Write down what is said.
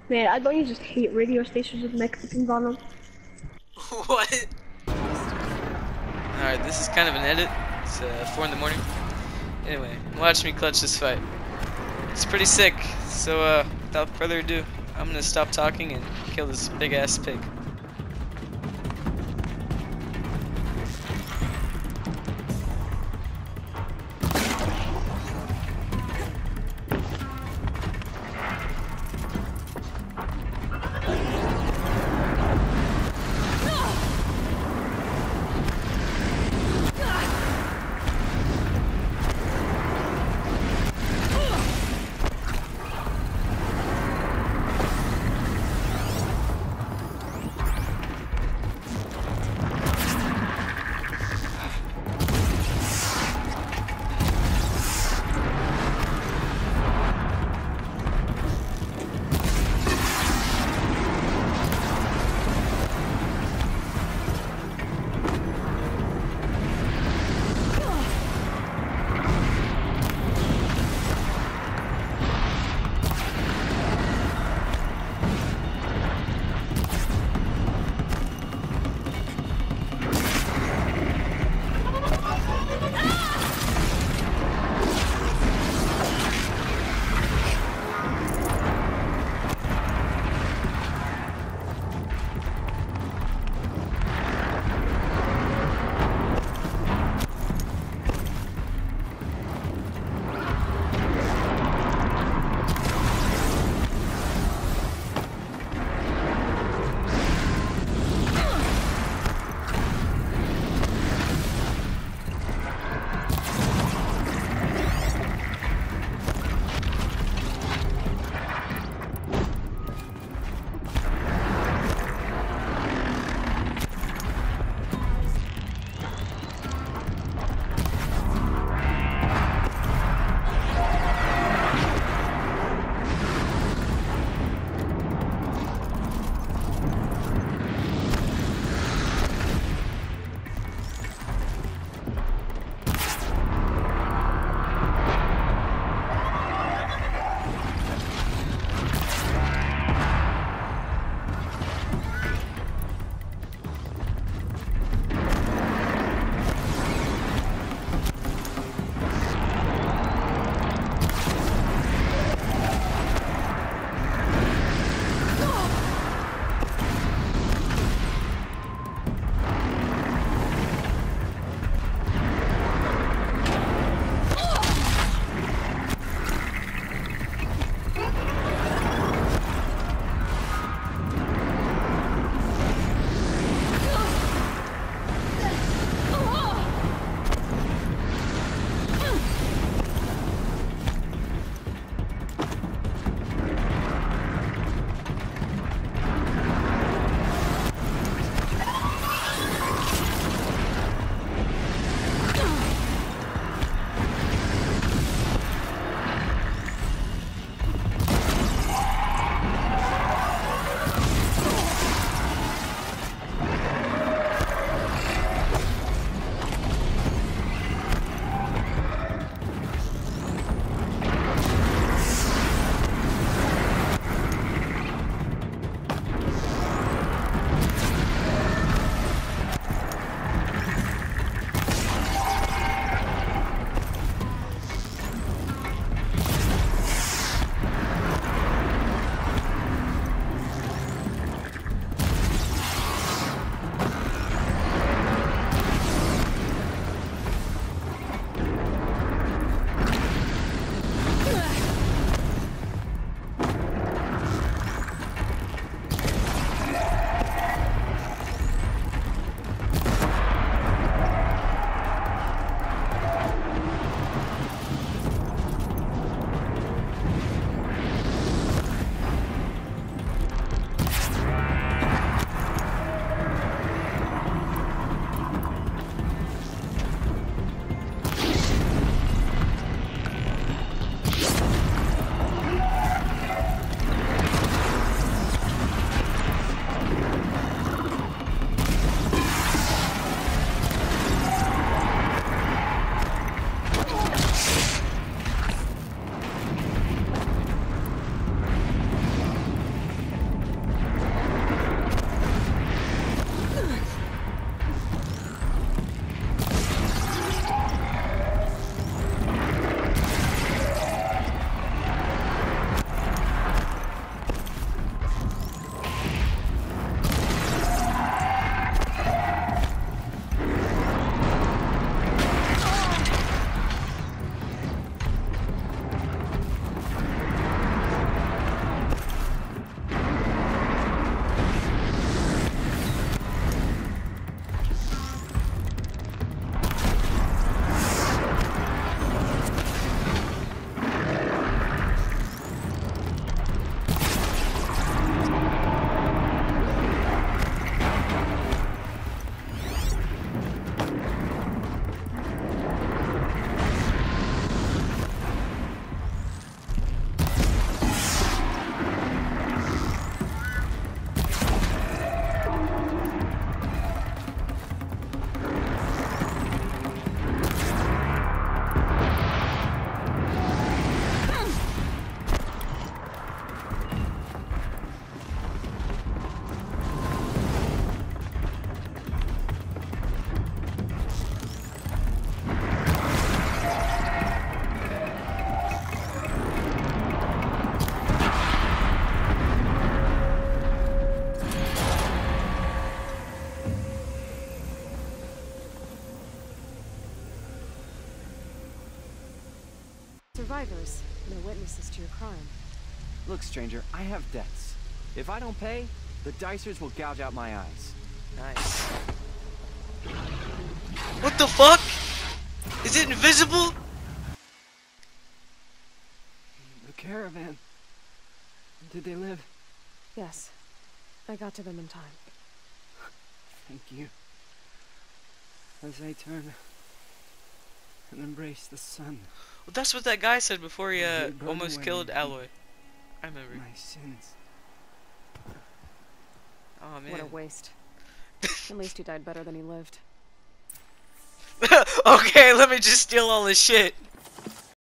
Man, I don't you just hate radio stations with Mexicans on them? What? Alright, this is kind of an edit. It's 4 in the morning. Anyway, watch me clutch this fight. It's pretty sick. So, without further ado, I'm gonna stop talking and kill this big ass pig. survivors, no witnesses to your crime. Look, stranger, I have debts. If I don't pay, the Dicers will gouge out my eyes. Nice. What the fuck? Is it invisible? The caravan. Did they live? Yes. I got to them in time. Thank you. As I turn and embrace the sun. Well, that's what that guy said before he They burn almost away killed Aloy. I remember. my sins. Oh man. What a waste. At least he died better than he lived. Okay, let me just steal all his shit.